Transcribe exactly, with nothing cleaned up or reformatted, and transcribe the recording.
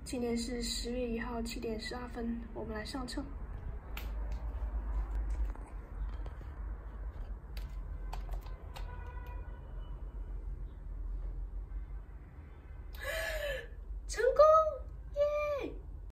今天是十月一号七点十二分，我们来上车。